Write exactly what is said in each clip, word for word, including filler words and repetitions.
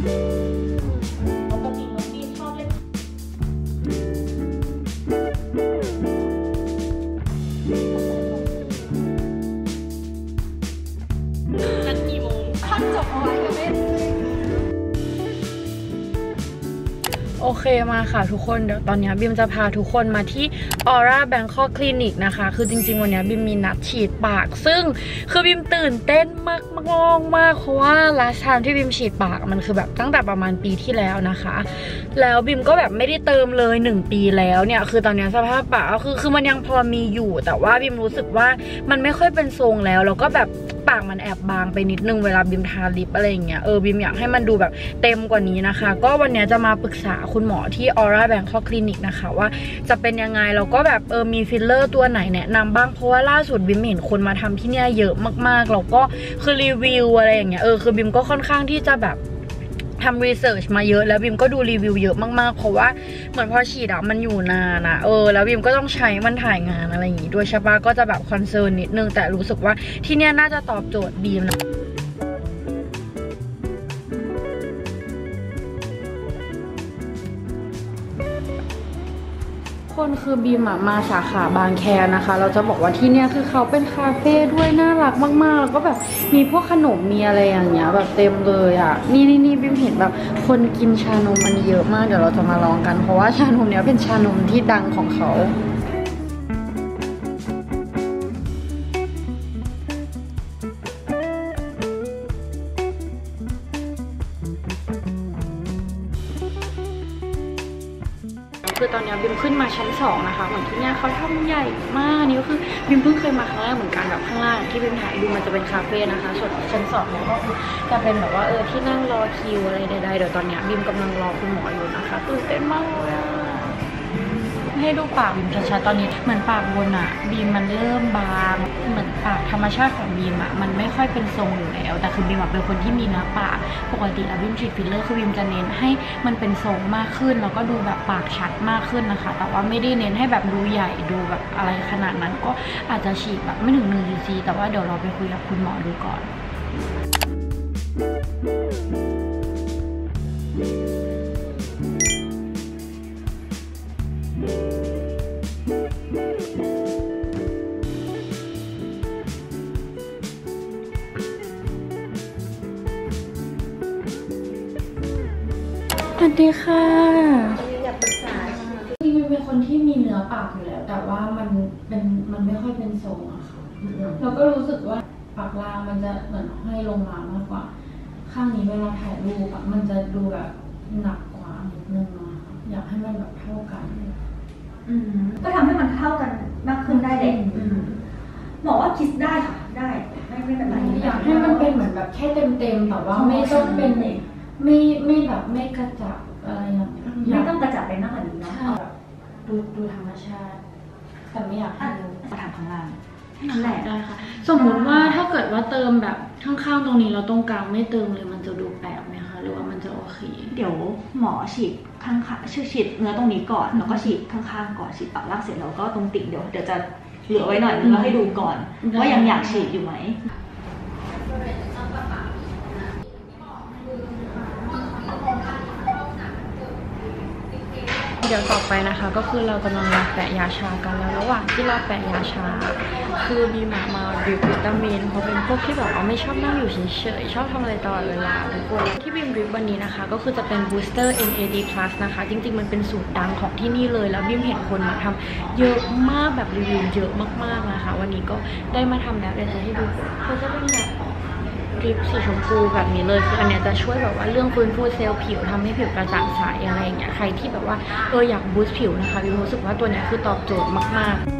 ปกติน้องบีชอบเล่นนัดกี่โมงท่อนจบเอาไว้กันไหมโอเคมาค่ะทุกคนเดี๋ยวตอนนี้บิมจะพาทุกคนมาที่ Aura Bangkok Clinic นะคะคือจริงๆวันนี้บิมมีนัดฉีดปากซึ่งคือบิมตื่นเต้นมากมากมากเพราะว่า last time ที่บิมฉีดปากมันคือแบบตั้งแต่ประมาณปีที่แล้วนะคะแล้วบิมก็แบบไม่ได้เติมเลยหนึ่งปีแล้วเนี่ยคือตอนนี้สภาพปากก็คือคือมันยังพอมีอยู่แต่ว่าบิมรู้สึกว่ามันไม่ค่อยเป็นทรงแล้วแล้วก็แบบปากมันแอบบางไปนิดนึงเวลาบิมทาลิปอะไรอย่างเงี้ยเออบิมอยากให้มันดูแบบเต็มกว่านี้นะคะก็วันนี้จะมาปรึกษาคุณหมอที่ Aura Bangkok Clinic นะคะว่าจะเป็นยังไงแล้วก็แบบเออมีฟิลเลอร์ตัวไหนแนะนำบ้างเพราะว่าล่าสุดบิมเห็นคนมาทำที่เนี่ยเยอะมากๆแล้วก็คือรีวิวอะไรอย่างเงี้ยเออคือบิมก็ค่อนข้างที่จะแบบทำรีเสิร์ชมาเยอะแล้วบิมก็ดูรีวิวเยอะมากๆเพราะว่าเหมือนพอฉีดอะมันอยู่นานอะเออแล้วบิมก็ต้องใช้มันถ่ายงานอะไรอย่างงี้ด้วยใช่ปะก็จะแบบคอนเซิร์นนิดนึงแต่รู้สึกว่าที่เนี่ยน่าจะตอบโจทย์บิมนะคนคือบีมมาสาขาบางแคนะคะเราจะบอกว่าที่เนี่ยคือเขาเป็นคาเฟ่ด้วยน่ารักมากๆแล้วก็แบบมีพวกขนมมีอะไรอย่างเงี้ยแบบเต็มเลยอ่ะนี่นี่นี่บีมเห็นแบบคนกินชานมมันเยอะมากเดี๋ยวเราจะมาลองกันเพราะว่าชานมเนี้ยเป็นชานมที่ดังของเขาคือตอนนี้บิมขึ้นมาชั้นสองนะคะเหมือนที่เนี่ยเขาทำใหญ่มากนี่ก็คือบิมเพิ่งเคยมาครั้งแรกเหมือนกันแบบข้างล่างที่บิมถ่ายดูมันจะเป็นคาเฟ่นะคะส่วนชั้นสองเนี่ยก็จะเป็นแบบว่าเออที่นั่งรอคิวอะไรใดๆเดี๋ยวตอนนี้บิมกำลังรอคุณหมออยู่นะคะตื่นเต้นมากเลยให้ดูปากบีมชัดๆตอนนี้เหมือนปากบนอ่ะบีมมันเริ่มบางเหมือนปากธรรมชาติของบีมอ่ะมันไม่ค่อยเป็นทรงอยู่แล้วแต่คือบีมเป็นคนที่มีเนื้อปากปกติแล้วบีมฉีดฟิลเลอร์คือบีมจะเน้นให้มันเป็นทรงมากขึ้นแล้วก็ดูแบบปากชัดมากขึ้นนะคะแต่ว่าไม่ได้เน้นให้แบบดูใหญ่ดูแบบอะไรขนาดนั้นก็อาจจะฉีดแบบไม่ถึงหนึ่งซีซีแต่ว่าเดี๋ยวเราไปคุยกับคุณหมอดูก่อนสวัสดีค่ะอยากปรึกษาจริงๆเป็นคนที่มีเนื้อปากอยู่แล้วแต่ว่ามันเป็นมันไม่ค่อยเป็นทรงอะค่ะแล้วก็รู้สึกว่าปากล่างมันจะเหมือนให้ลงมามากกว่าข้างนี้เวลาถ่ายรูปมันจะดูแบบหนักกว่านิดนึงนะคะอยากให้มันแบบเท่ากันอืมก็ทำให้มันเท่ากันมากขึ้นได้เลยหมอว่าคิดได้ค่ะได้ไม่ไม่เป็นไรอยากให้มันเป็นเหมือนแบบแค่เต็มๆแต่ว่าไม่ต้องเป็นไม่ไม่แบบไม่กระจับอะไรอย่างเงี้ยไม่ต้องกระจับไปมากกว่านี้เนาะดูดูธรรมชาติแต่ไม่อยากให้ดูมาถามข้างล่างนั่นแหละได้ค่ะสมมุติว่าถ้าเกิดว่าเติมแบบข้างๆตรงนี้เราตรงกลางไม่เติมเลยมันจะดูแปลกไหมคะหรือว่ามันจะโอเคเดี๋ยวหมอฉีดข้างๆชื่อฉีดเนื้อตรงนี้ก่อนแล้วก็ฉีดข้างๆก่อนฉีดปากล่างเสร็จแล้วก็ตรงติ่งเดี๋ยวเดี๋ยวจะเหลือไว้หน่อยนึงแล้วให้ดูก่อนว่ายังอยากฉีดอยู่ไหมเดี๋ยวต่อไปนะคะก็คือเรากำลังรอแปะยาชากันแล้วระหว่างที่เราแปะยาชาคือบีมามาดริปวิตามินเพราะเป็นพวกที่แบบว่าไม่ชอบนั่งอยู่เฉยๆชอบทำอะไรตลอดเวลาทุกคนที่บีมดริปวันนี้นะคะก็คือจะเป็น Booster เอ็น เอ ดี Plus นะคะจริงๆมันเป็นสูตรดังของที่นี่เลยแล้วบีมเห็นคนมาทำเยอะมากแบบรีวิวเยอะมากๆนะคะวันนี้ก็ได้มาทำแล้วเดี๋ยวจะให้ดูเขาจะเป็นแบบดริปสีชมพูแบบนี้เลยคืออันเนี้ยจะช่วยแบบว่าเรื่องฟื้นฟูเซลล์ผิวทำให้ผิวกระจ่างใสอะไรอย่างเงี้ยใครที่แบบว่าเอออยากบูสต์ผิวนะคะบิวรู้สึกว่าตัวเนี้ยคือตอบโจทย์มากๆ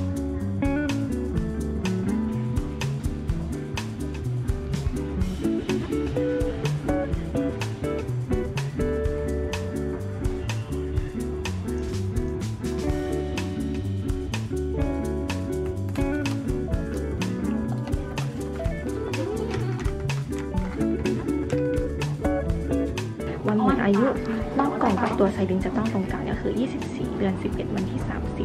วันหมดอายุรอบก่อนกับตัวไซลิงจะต้องตรงกลางก็คือยี่สิบสี่เดือนสิบเอ็ดวันที่สามสิบ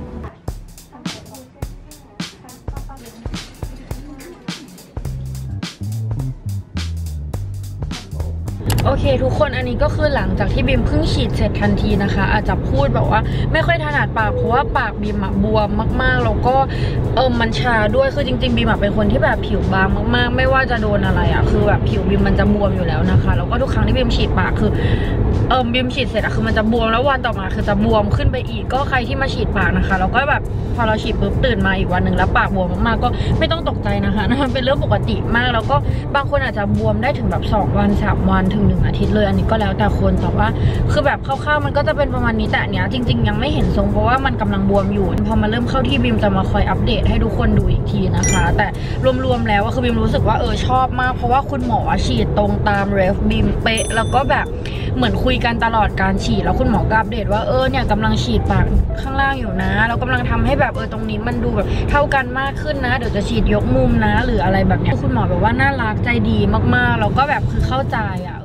โอเคทุกคนอันนี้ก็คือหลังจากที่บีมเพิ่งฉีดเสร็จทันทีนะคะอาจจะพูดแบบว่าไม่ค่อยถนัดปากเพราะว่าปากบีมอะบวมมากๆแล้วก็เออมันชาด้วยคือจริงๆบีมเป็นคนที่แบบผิวบางมากๆไม่ว่าจะโดนอะไรอะคือแบบผิวบีมมันจะบวมอยู่แล้วนะคะแล้วก็ทุกครั้งที่บีมฉีดปากคือเออบีมฉีดเสร็จอะคือมันจะบวมแล้ววันต่อมาคือจะบวมขึ้นไปอีกก็ใครที่มาฉีดปากนะคะแล้วก็แบบพอเราฉีดปุ๊บตื่นมาอีกวันหนึ่งแล้วปากบวมมากๆก็ไม่ต้องตกใจนะคะมันเป็นเรื่องปกติมากแล้วก็บางคนอาจจะบวมได้ถึงแบบสองวันสามวันถึงหนึ่งอาทิตย์เลยอันนี้ก็แล้วแต่คนแต่ว่าคือแบบคร่าวๆมันก็จะเป็นประมาณนี้แต่อันเนี้ยจริงๆยังไม่เห็นทรงเพราะว่ามันกำลังบวมอยู่พอมาเริ่มเข้าที่บีมจะมาคอยอัปเดตให้ทุกคนดูอีกทีนะคะแต่รวมๆแล้วคือบีมรู้สึกว่าเออชอบมากเพราะว่าคุณหมอฉีดตรงตามเรฟบีมเป๊ะแล้วก็แบบเหมือนคุยกันตลอดการฉีดแล้วคุณหมอก็อัปเดตว่าเออเนี่ยกำลังฉีดปากข้างล่างอยู่นะแล้วกำลังทำให้แบบเออตรงนี้มันดูแบบเท่ากันมากขึ้นนะเดี๋ยวจะฉีดยกมุมนะหรืออะไรแบบเนี้ยคุณหมอแบบว่าน่ารักใจดีมากๆแล้วก็แบบคือเข้าใจอ่ะ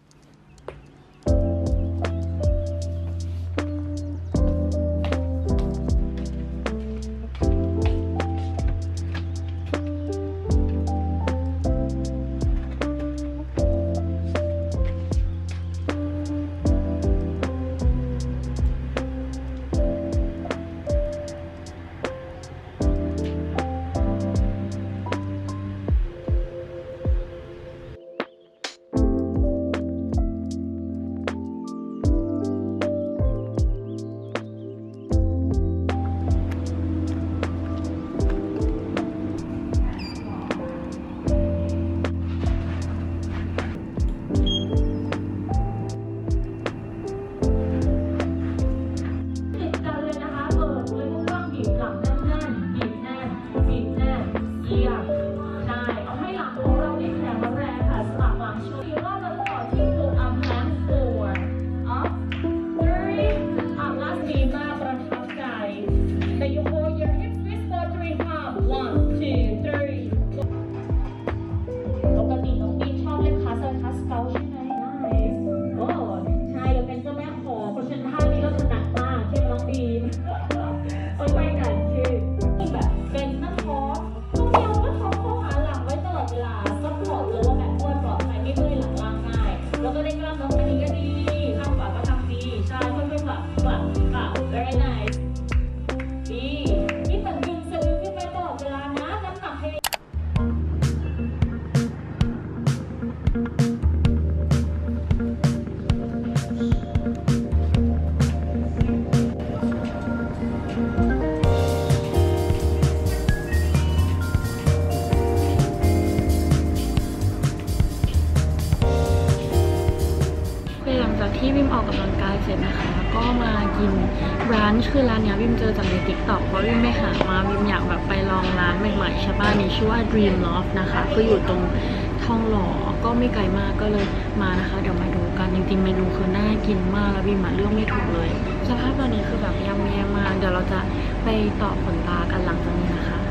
ที่บิมออกกำลังกายเสร็จนะคะก็มากินร้านคือร้านนี้บิมเจอจากใน ติ๊กต็อก เพราะบิมไม่หามาบิมอยากแบบไปลองร้านใหม่ๆใช่ป่ะนี่ชื่อว่า Dream Loft นะคะคืออยู่ตรงทองหล่อก็ไม่ไกลมากก็เลยมานะคะเดี๋ยวมาดูกันจริงๆเมนูคือน่ากินมากแล้วบิมเลือกไม่ถูกเลยสภาพตอนนี้คือแบบย่ำแย่มากเดี๋ยวเราจะไปต่อขนตากันหลังจากนี้นะคะ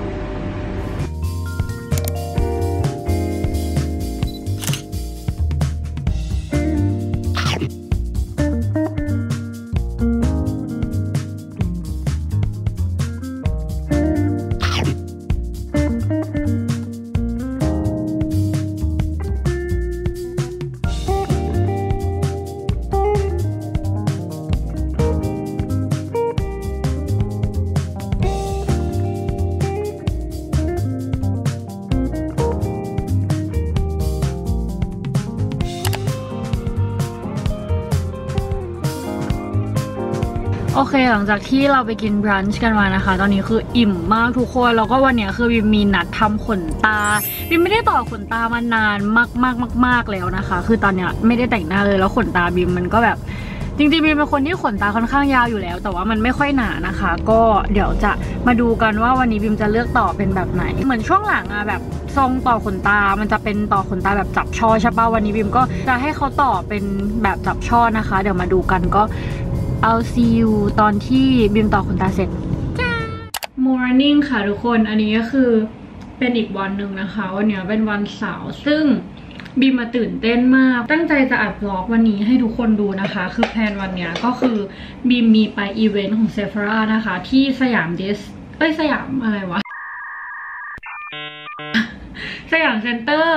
โอเคหลังจากที่เราไปกินบรันช์กันมานะคะตอนนี้คืออิ่มมากทุกคนแล้วก็วันนี้คือบิมมีนัดทำขนตาบิมไม่ได้ต่อขนตามานานมากๆมากๆแล้วนะคะคือตอนนี้ไม่ได้แต่งหน้าเลยแล้วขนตาบิมมันก็แบบจริงๆบิมเป็นคนที่ขนตาค่อนข้างยาวอยู่แล้วแต่ว่ามันไม่ค่อยหนานะคะก็เดี๋ยวจะมาดูกันว่าวันนี้บิมจะเลือกต่อเป็นแบบไหนเหมือนช่วงหลังอะแบบทรงต่อขนตามันจะเป็นต่อขนตาแบบจับช่อใช่ป่ะวันนี้บิมก็จะให้เขาต่อเป็นแบบจับช่อนะคะเดี๋ยวมาดูกันก็เอาซีอูตอนที่บิมต่อขนตาเสร็จ Morning ค่ะทุกคนอันนี้ก็คือเป็นอีกวันหนึ่งนะคะวันนี้เป็นวันเสาร์ซึ่งบิมมาตื่นเต้นมากตั้งใจจะอัดบล็อกวันนี้ให้ทุกคนดูนะคะคือแพลนวันนี้ก็คือบิมมีไปอีเวนต์ของ Sephora นะคะที่สยามเดสเอ้ยสยามอะไรวะสยามเซ็นเตอร์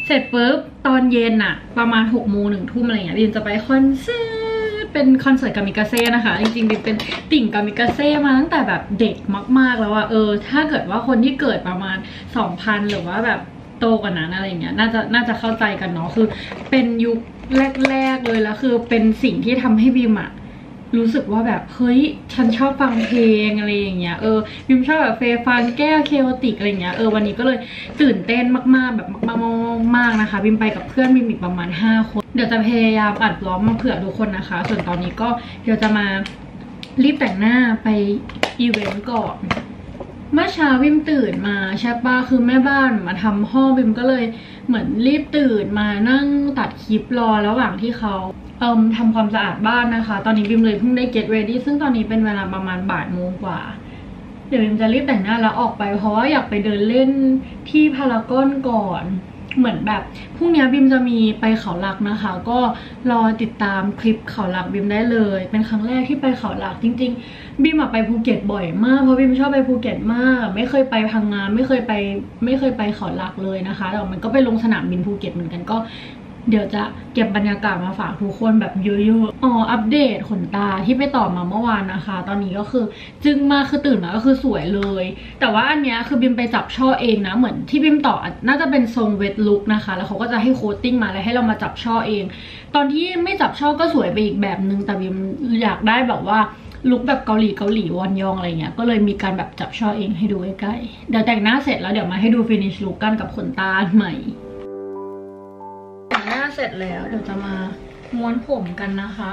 เสร็จปุ๊บตอนเย็นอะประมาณหกโมงหนึ่งทุ่มอะไรเงี้ยบิมจะไปคอนเสิร์ตเป็นคอนเสิร์ตกามิกาเซ่นะคะจริงๆบิมเป็นติ่งกามิกาเซ่มาตั้งแต่แบบเด็กมากๆแล้วว่าเออถ้าเกิดว่าคนที่เกิดประมาณ สองพัน หรือว่าแบบโตกว่านั้นอะไรเงี้ยน่าจะน่าจะเข้าใจกันเนาะคือเป็นยุคแรกๆเลยแล้วคือเป็นสิ่งที่ทำให้บิมอะรู้สึกว่าแบบเฮ้ยฉันชอบฟังเพลงอะไรอย่างเงี้ยเออบิมชอบแบบเฟย์ฟันแก้วเคโอติกอะไรเงี้ยเออวันนี้ก็เลยตื่นเต้นมากๆแบบมากๆนะคะบิมไปกับเพื่อนบิมอีกประมาณห้าคนเดี๋ยวจะพยายามอัดบล็อกมาเผื่อทุกคนนะคะส่วนตอนนี้ก็เดี๋ยวจะมารีบแต่งหน้าไปอีเวนต์ก่อนเมื่อเช้าบิมตื่นมาใช่ปะคือแม่บ้านมาทำห้องบิมก็เลยเหมือนรีบตื่นมานั่งตัดคลิปรอระหว่างที่เขาเอิ่มทำความสะอาดบ้านนะคะตอนนี้บิมเลยเพิ่งได้ get ready ซึ่งตอนนี้เป็นเวลาประมาณบ่ายโมงกว่าเดี๋ยวบิมจะรีบแต่งหน้าแล้วออกไปเพราะว่าอยากไปเดินเล่นที่พารากอนก่อนเหมือนแบบพรุ่งนี้บิมจะมีไปเขาหลักนะคะก็รอติดตามคลิปเขาหลักบิมได้เลยเป็นครั้งแรกที่ไปเขาหลักจริงๆบิมไปภูเก็ตบ่อยมากเพราะบิมชอบไปภูเก็ตมากไม่เคยไปพังงาไม่เคยไปไม่เคยไปเขาหลักเลยนะคะแต่มันก็ไปลงสนามบินภูเก็ตเหมือนกันก็เดี๋ยวจะเก็บบรรยากาศมาฝากทุกคนแบบเยอะๆอ๋ออัปเดตขนตาที่ไปต่อมาเมื่อวานนะคะตอนนี้ก็คือจึ้งมากคือตื่นมาก็คือสวยเลยแต่ว่าอันเนี้ยคือบิมไปจับช่อเองนะเหมือนที่บิมต่อน่าจะเป็นทรงเวทลุคนะคะแล้วเขาก็จะให้โคตติ้งมาแล้วให้เรามาจับช่อเองตอนที่ไม่จับช่อก็สวยไปอีกแบบนึงแต่บิมอยากได้แบบว่าลุคแบบเกาหลีเกาหลีวอนยองอะไรเงี้ยก็เลยมีการแบบจับช่อเองให้ดูใกล้ๆเดี๋ยวแต่งหน้าเสร็จแล้วเดี๋ยวมาให้ดูฟินิชลุคกันกับขนตาใหม่แต่งหน้าเสร็จแล้วเดี๋ยวจะมาม้วนผมกันนะคะ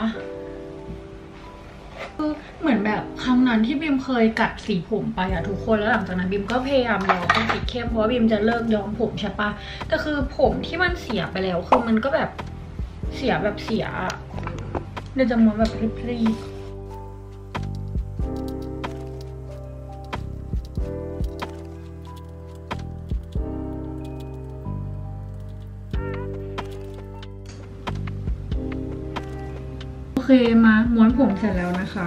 คือเหมือนแบบครั้งนั้นที่บิมเคยกัดสีผมไปอะทุกคนแล้วหลังจากนั้นบิมก็พยายามย้อมเป็นสีเข้มเพราะว่าบิมจะเลิกย้อมผมใช่ปะแต่คือผมที่มันเสียไปแล้วคือมันก็แบบเสียแบบเสียเดี๋ยวจะม้วนแบบพรีๆโอเคมาม้วนผมเสร็จแล้วนะคะ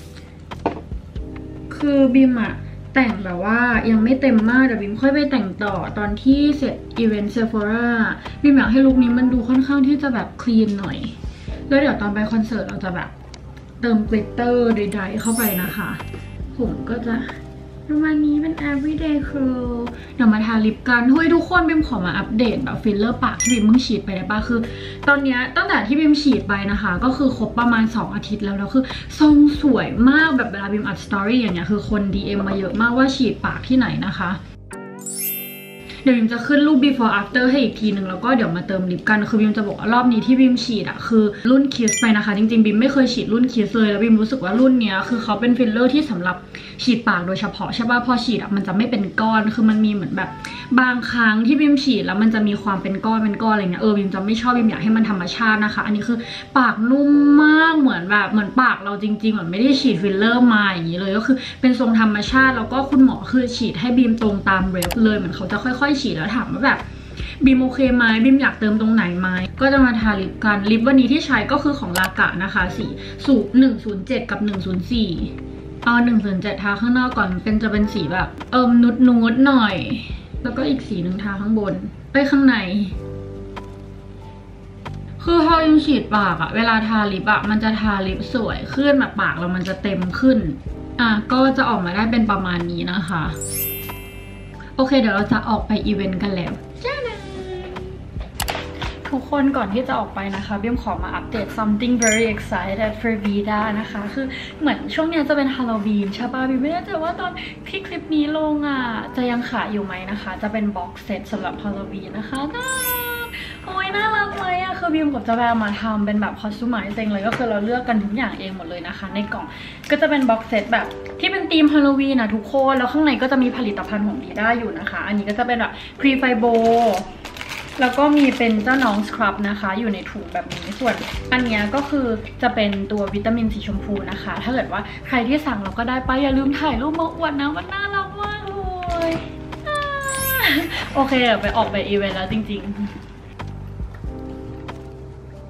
คือบิมอะแต่งแบบว่ายังไม่เต็มมากเดี๋ยวบิมค่อยไปแต่งต่อตอนที่เสร็จอีเวนต์เซฟอร่าบิมอยากให้ลุคนี้มันดูค่อนข้างที่จะแบบคลีนหน่อยแล้วเดี๋ยวตอนไปคอนเสิร์ตเราจะแบบเติมกลิตเตอร์ใดๆเข้าไปนะคะผมก็จะประมาณนี้เป็น everyday curl เดี๋ยวมาทาลิปกันเฮ้ยทุกคนบิมขอมาอัปเดตแบบฟิลเลอร์ปากที่บิมเพิ่งฉีดไปได้ปะคือตอนนี้ตั้งแต่ที่บิมฉีดไปนะคะก็คือครบประมาณสองอาทิตย์แล้วแล้วคือทรงสวยมากแบบเวลาบิมอัดสตอรี่อย่างเงี้ยคือคน ดี เอ็ม มาเยอะมากว่าฉีดปากที่ไหนนะคะเดี๋ยวบิมจะขึ้นรูป before after ให้อีกทีหนึ่งแล้วก็เดี๋ยวมาเติมลิปกันคือบิมจะบอกว่ารอบนี้ที่บิมฉีดอะคือรุ่น Kiss ไปนะคะจริงๆบิมไม่เคยฉีดรุ่น Kiss เลยแล้วบิมรู้สึกว่ารุ่นเนี้ยคือเขาเป็นฟิลเลอร์ที่สำหรับฉีดปากโดยเฉพาะใช่ป่ะพอฉีดอะมันจะไม่เป็นก้อนคือมันมีเหมือนแบบบางครั้งที่บิมฉีดแล้วมันจะมีความเป็นก้อนเป็นก้อนอะไรเงี้ยเออบิมจะไม่ชอบบิมอยากให้มันธรรมชาตินะคะอันนี้คือปากนุ่มมากเหมือนแบบเหมือนปากเราจริงๆเหมือนไม่ได้ฉีดฟิลเลอร์มาอย่างนี้เลยก็คือเป็นทรงธรรมชาติแล้วก็คุณหมอคือฉีดให้บิมตรงตามเรฟเลยเหมือนเขาจะค่อยๆฉีดแล้วถามว่าแบบบิมโอเคไหมบิมอยากเติมตรงไหนไหมก็จะมาทาลิปกันลิปวันนี้ที่ใช้ก็คือของลากะนะคะสีสูตรหนึ่งศูนย์เจ็ดกับหนึ่งศูนย์สี่เอาหนึ่งศูนย์เจ็ดทาข้างนอกก่อนเป็นจะเป็นสีแบบเอิมนุดนูดหน่อยแล้วก็อีกสีหนึ่งทาข้างบนไปข้างในคือพอยิมฉีดปากอะเวลาทาลิปอะมันจะทาลิปสวยขึ้นแบบปากเรามันจะเต็มขึ้นอ่ะก็จะออกมาได้เป็นประมาณนี้นะคะโอเคเดี๋ยวเราจะออกไปอีเวนต์กันแล้วจ้านะทุกคนก่อนที่จะออกไปนะคะบิมขอมาอัปเดต something very excited for Vida นะคะคือเหมือนช่วงนี้จะเป็นฮาโลวีนใช่ป่ะบิมไม่แน่ใจว่าตอนที่คลิปนี้ลงอ่ะจะยังขายอยู่ไหมนะคะจะเป็นบ็อกเซตสำหรับฮาโลวีนนะคะน่าโอ้ยน่ารักเลยอ่ะคือบิมกับจะแบบมาทำเป็นแบบคอสตูมไมซ์เองเลยก็คือเราเลือกกันทุกอย่างเองหมดเลยนะคะในกล่องก็จะเป็นบ็อกเซตแบบที่เป็นธีมฮาโลวีนนะทุกคนแล้วข้างในก็จะมีผลิตภัณฑ์ของVidaอยู่นะคะอันนี้ก็จะเป็นแบบพรีไฟโบแล้วก็มีเป็นเจ้าน้องสครับนะคะอยู่ในถุงแบบนี้ส่วนอันนี้ก็คือจะเป็นตัววิตามินสีชมพูนะคะถ้าเกิดว่าใครที่สั่งเราก็ได้ไปอย่าลืมถ่ายรูปมาอวดนะมันน่ารักมากเลยโอเคเดี๋ยวไปออกไปอีเวนต์แล้วจริง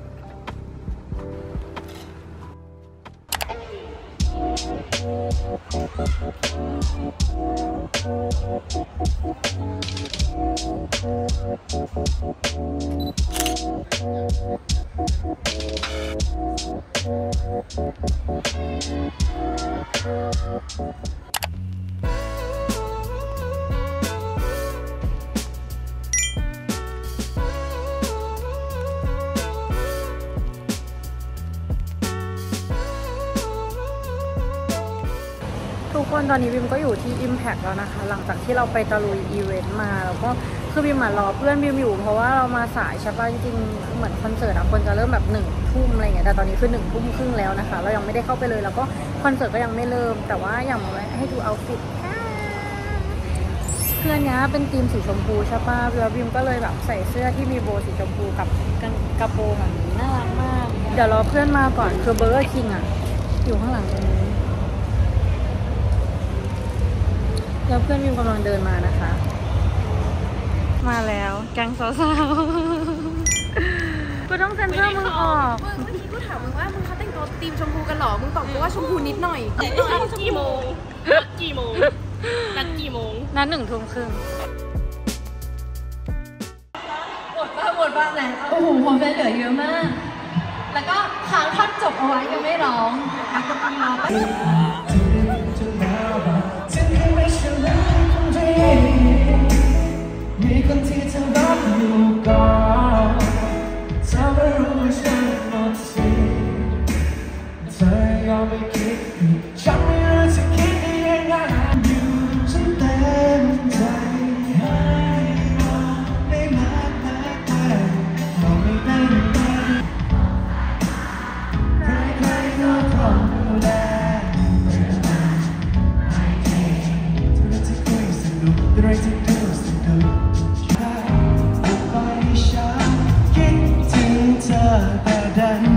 ๆทุกคนตอนนี้บิมก็อยู่ที่ Impact แล้วนะคะหลังจากที่เราไปตะลุยอีเวนต์มาแล้วก็คือบิมมารอเพื่อนบิมอยู่เพราะว่าเรามาสายใช่ป่ะจริงๆเหมือนคอนเสิร์ตอะคนจะเริ่มแบบหนึ่งทุ่มอะไรเงี้ยแต่ตอนนี้คือหนึ่งทุ่มครึ่งแล้วนะคะเรายังไม่ได้เข้าไปเลยแล้วก็คอนเสิร์ตก็ยังไม่เริ่มแต่ว่าอยากมาให้ดูเอาท์ฟิตเพื่อนเนี้ยเป็นทีมสีชมพูใช่ป่ะแล้วบิมก็เลยแบบใส่เสื้อที่มีโบสีชมพูกับกระโปรงแบบนี้น่ารักมากเดี๋ยวรอเพื่อนมาก่อนคือเบอร์เกอร์คิงอะอยู่ข้างหลังตรงนี้แล้วเพื่อนมิวกำลังเดินมานะคะมาแล้วแก๊งสาวๆกูต้องเซ็นเซอร์มึงออกเมื่อกี้กูถามมึงว่ามึงเขาแต่งตัวทีมชมพูกันหรอมึงตอบกูว่าชมพูนิดหน่อยนิดหน่อยกี่โมงกี่โมงนัดกี่โมงนัดหนึ่งทุ่มครึ่งหมดป่ะหมดป่ะไหนโอ้โหผมเป็นเหลือเยอะมากแล้วก็ค้างท่อนจบเอาไว้ยังไม่ร้องอ่ะก็มีร้องป่ะมีคนที่เธอรักอยู่ก่อนเธอไม่รู้ฉันหมดสิเธอยอมไม่คิดฉันไม่รู้จะคิดยังไงอยู่ฉันเต็มใจให้เราได้มาแพ้ไปเราไม่เป็นไรใครๆก็พร้อมดูแลอะไรที่ดูสนุกไปฉันคิดถึงเธอแต่ดัน